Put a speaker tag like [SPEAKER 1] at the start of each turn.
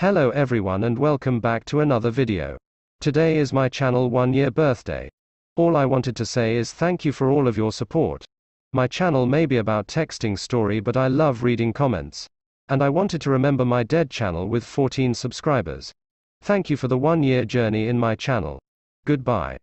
[SPEAKER 1] Hello everyone and welcome back to another video. Today is my channel 1-year birthday. All I wanted to say is thank you for all of your support. My channel may be about texting story, but I love reading comments. And I wanted to remember my dead channel with 14 subscribers. Thank you for the 1-year journey in my channel. Goodbye.